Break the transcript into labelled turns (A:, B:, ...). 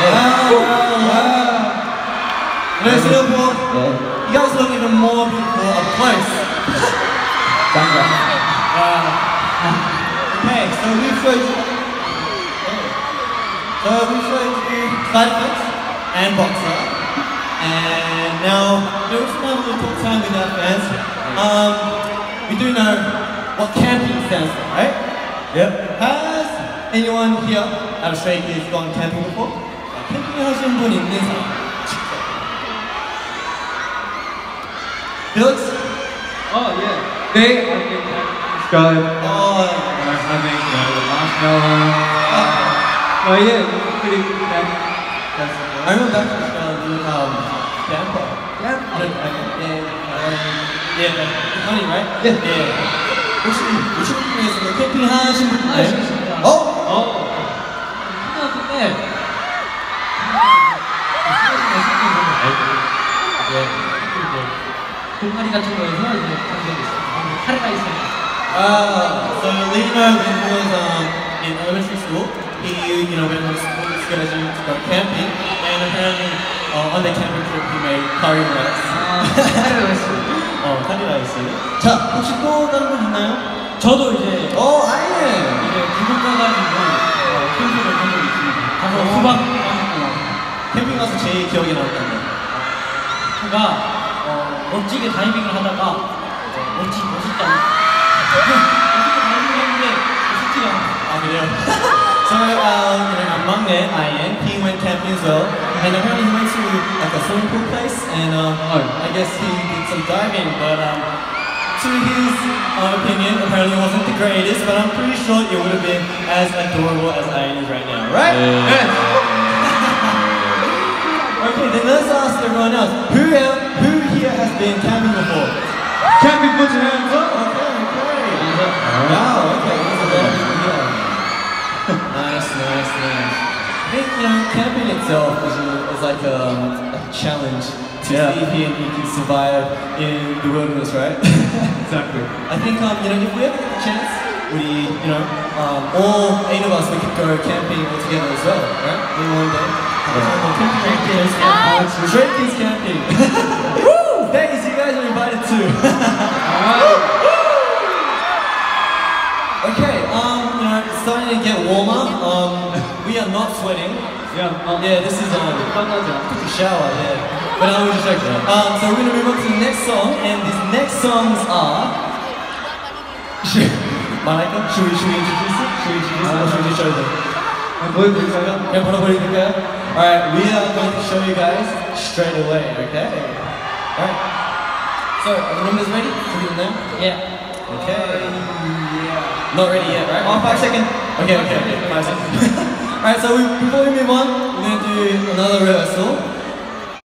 A: Wow. No, Singapore, you guys look even more beautiful up close. Okay, so we've showed you side fence and boxer. And now, we're just going to have a little time with our fans. We do know what camping stands for, right? Yep. Has anyone here out of Stray Kids gone camping before? 캠핑 하신 분 있는 사람? Felix?
B: Oh yeah. They are in Sky.
A: Oh,
B: Are having marshmallow. Oh yeah, pretty good.
A: I remember back in Australia, Tampa.
B: Yeah.
A: Yeah, funny, right? Yeah. 혹시 중에서 캠핑 하신 분 있나요? 어?
B: 초등학교 때 동아리 같은 거에서 이제 하게 됐어요. 카레가 있어요.
A: So Lino, when he was in elementary school, he went on school excursion to go camping, and apparently on the camping trip he made curry rice.
B: 카레가 있어요.
A: curry rice. 자, 혹시 또 다른 분 있나요?
B: 저도 이제
A: 아예.
B: 이제 기분 가가지고 캠핑을 한 적이 있습니다. 가서 수박 먹고
A: 캠핑 가서 제일 기억에 남았던 거.
B: 제가 멋지게 다이빙을 하다가 멋지다 멋지게 다이빙을 했는데 멋지지가 않아.
A: 그래요? So, our 막내 Ian, he went camping as well, and apparently he went to like a swimming pool place, and I guess he did some diving, but to his opinion, apparently it wasn't the greatest, but I'm pretty sure it would have been as adorable as Ian is right now, right?
B: Yes.
A: Okay, then let's ask everyone else. Who here has been camping before?
B: Camping, put your hands up.
A: Okay. Wow, okay, there's a lot of people here. Nice. I think, camping itself is like a challenge to see if you can survive in the wilderness, right?
B: Exactly.
A: I think, if we ever get the chance, all 8 of us, we could go camping all together as well, right? In one day. Stray Kids camping. Woo! Thanks, you guys are invited too. Okay, it's starting to get warmer. We are not sweating. Yeah, this is took a shower, yeah. But we're just joking. So we're gonna move on to the next song, and these next songs are. Malika, should we introduce it? Should we just show them? Alright, we are going to show you guys straight away, okay? Alright. So, are the numbers ready? Should we do them now?
B: Yeah.
A: Okay. Not ready yet, right? 5 seconds. Okay. 5 seconds. Alright, so before we move on, we're going to do another rehearsal.